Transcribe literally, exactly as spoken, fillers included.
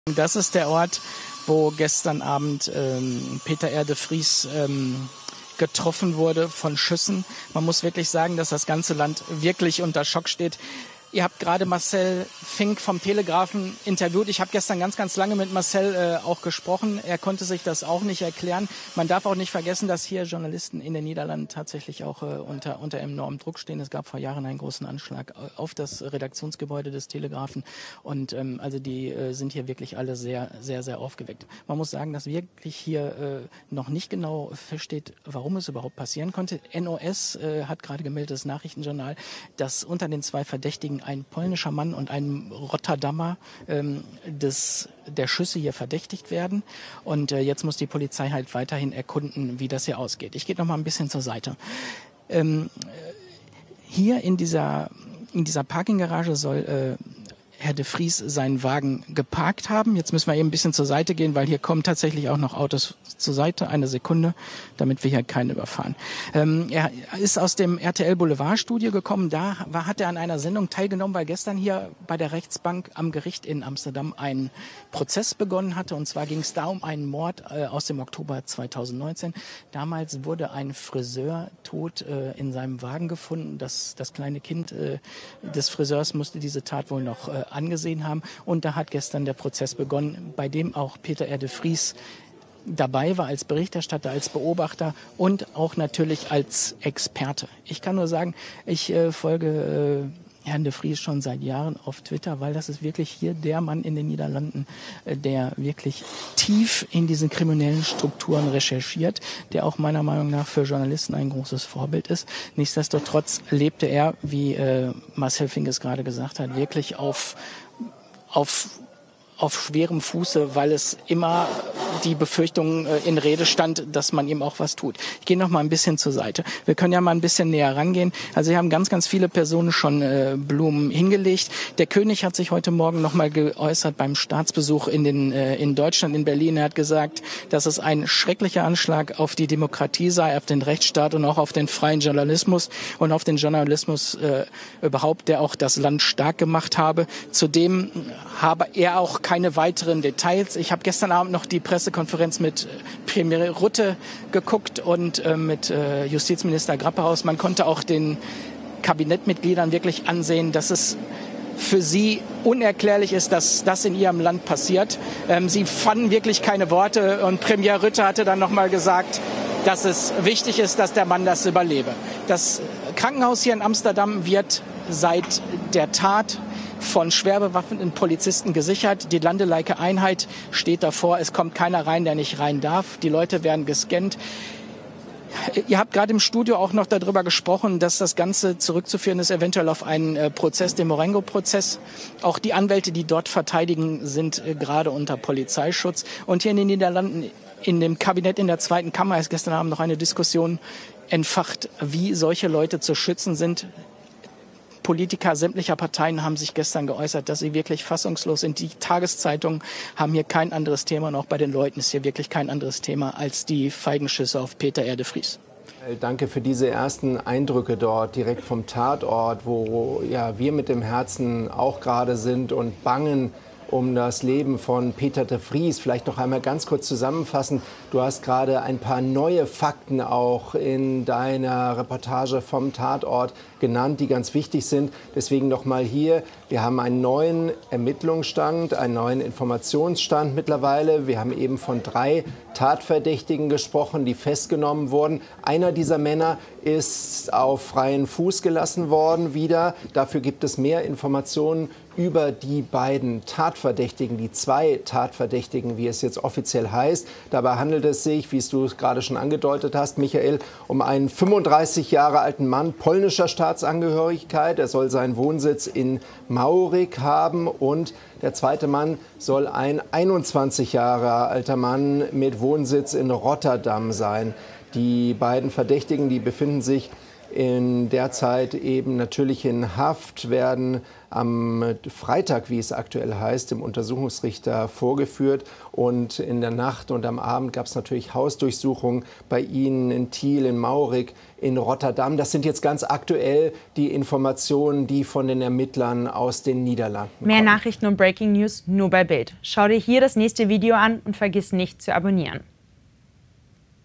Das ist der Ort, wo gestern Abend ähm, Peter R. de Vries ähm, getroffen wurde von Schüssen. Man muss wirklich sagen, dass das ganze Land wirklich unter Schock steht. Ihr habt gerade Marcel Fink vom Telegraphen interviewt. Ich habe gestern ganz, ganz lange mit Marcel äh, auch gesprochen. Er konnte sich das auch nicht erklären. Man darf auch nicht vergessen, dass hier Journalisten in den Niederlanden tatsächlich auch äh, unter, unter enormem Druck stehen. Es gab vor Jahren einen großen Anschlag auf das Redaktionsgebäude des Telegraphen. Und ähm, also die äh, sind hier wirklich alle sehr, sehr, sehr aufgeweckt. Man muss sagen, dass wirklich hier äh, noch nicht genau feststeht, warum es überhaupt passieren konnte. N O S äh, hat gerade gemeldet, das Nachrichtenjournal, dass unter den zwei Verdächtigen ein polnischer Mann und ein Rotterdamer ähm, des, der Schüsse hier verdächtigt werden. Und äh, jetzt muss die Polizei halt weiterhin erkunden, wie das hier ausgeht. Ich gehe noch mal ein bisschen zur Seite. Ähm, hier in dieser, in dieser Parkinggarage soll äh, Herr de Vries seinen Wagen geparkt haben. Jetzt müssen wir eben ein bisschen zur Seite gehen, weil hier kommen tatsächlich auch noch Autos zur Seite. Eine Sekunde, damit wir hier keinen überfahren. Ähm, er ist aus dem R T L Boulevard Studio gekommen. Da war, hat er an einer Sendung teilgenommen, weil gestern hier bei der Rechtsbank am Gericht in Amsterdam ein Prozess begonnen hatte. Und zwar ging es da um einen Mord äh, aus dem Oktober zweitausendneunzehn. Damals wurde ein Friseur tot äh, in seinem Wagen gefunden. Das, das kleine Kind äh, des Friseurs musste diese Tat wohl noch äh, angesehen haben. Und da hat gestern der Prozess begonnen, bei dem auch Peter R. de Vries dabei war als Berichterstatter, als Beobachter und auch natürlich als Experte. Ich kann nur sagen, ich äh, folge äh, Herrn de Vries schon seit Jahren auf Twitter, weil das ist wirklich hier der Mann in den Niederlanden, äh, der wirklich tief in diesen kriminellen Strukturen recherchiert, der auch meiner Meinung nach für Journalisten ein großes Vorbild ist. Nichtsdestotrotz lebte er, wie äh, Marcel Fink es gerade gesagt hat, wirklich auf, auf auf schwerem Fuße, weil es immer die Befürchtung äh, in Rede stand, dass man ihm auch was tut. Ich gehe noch mal ein bisschen zur Seite. Wir können ja mal ein bisschen näher rangehen. Also hier haben ganz, ganz viele Personen schon äh, Blumen hingelegt. Der König hat sich heute Morgen noch mal geäußert beim Staatsbesuch in den äh, in Deutschland, in Berlin. Er hat gesagt, dass es ein schrecklicher Anschlag auf die Demokratie sei, auf den Rechtsstaat und auch auf den freien Journalismus und auf den Journalismus äh, überhaupt, der auch das Land stark gemacht habe. Zudem habe er auch keine weiteren Details. Ich habe gestern Abend noch die Pressekonferenz mit Premier Rutte geguckt und äh, mit äh, Justizminister Grapperhaus. Man konnte auch den Kabinettmitgliedern wirklich ansehen, dass es für sie unerklärlich ist, dass das in ihrem Land passiert. Ähm, sie fanden wirklich keine Worte und Premier Rutte hatte dann noch mal gesagt, dass es wichtig ist, dass der Mann das überlebe. Das Krankenhaus hier in Amsterdam wird seit der Tat von schwer bewaffneten Polizisten gesichert. Die Landeleike Einheit steht davor. Es kommt keiner rein, der nicht rein darf. Die Leute werden gescannt. Ihr habt gerade im Studio auch noch darüber gesprochen, dass das Ganze zurückzuführen ist eventuell auf einen äh, Prozess, den Marengo-Prozess. Auch die Anwälte, die dort verteidigen, sind äh, gerade unter Polizeischutz. Und hier in den Niederlanden, in dem Kabinett in der zweiten Kammer, ist gestern Abend noch eine Diskussion entfacht, wie solche Leute zu schützen sind. Politiker sämtlicher Parteien haben sich gestern geäußert, dass sie wirklich fassungslos sind. Die Tageszeitungen haben hier kein anderes Thema und auch bei den Leuten ist hier wirklich kein anderes Thema als die Feigenschüsse auf Peter R. de Vries. Danke für diese ersten Eindrücke dort direkt vom Tatort, wo ja, wir mit dem Herzen auch gerade sind und bangen um das Leben von Peter de Vries. Vielleicht noch einmal ganz kurz zusammenfassen. Du hast gerade ein paar neue Fakten auch in deiner Reportage vom Tatort genannt, die ganz wichtig sind. Deswegen noch mal hier. Wir haben einen neuen Ermittlungsstand, einen neuen Informationsstand mittlerweile. Wir haben eben von drei Tatverdächtigen gesprochen, die festgenommen wurden. Einer dieser Männer ist auf freien Fuß gelassen worden wieder. Dafür gibt es mehr Informationen über die beiden Tatverdächtigen, die zwei Tatverdächtigen, wie es jetzt offiziell heißt. Dabei handelt es sich, wie es du gerade schon angedeutet hast, Michael, um einen fünfunddreißig Jahre alten Mann polnischer Staatsangehörigkeit. Er soll seinen Wohnsitz in Maurik haben und der zweite Mann soll ein einundzwanzig Jahre alter Mann mit Wohnsitz in Rotterdam sein. Die beiden Verdächtigen, die befinden sich in der Zeit eben natürlich in Haft, werden am Freitag, wie es aktuell heißt, dem Untersuchungsrichter vorgeführt. Und in der Nacht und am Abend gab es natürlich Hausdurchsuchungen bei Ihnen in Tiel, in Maurik, in Rotterdam. Das sind jetzt ganz aktuell die Informationen, die von den Ermittlern aus den Niederlanden kommen. Mehr Nachrichten und Breaking News nur bei Bild. Schau dir hier das nächste Video an und vergiss nicht zu abonnieren.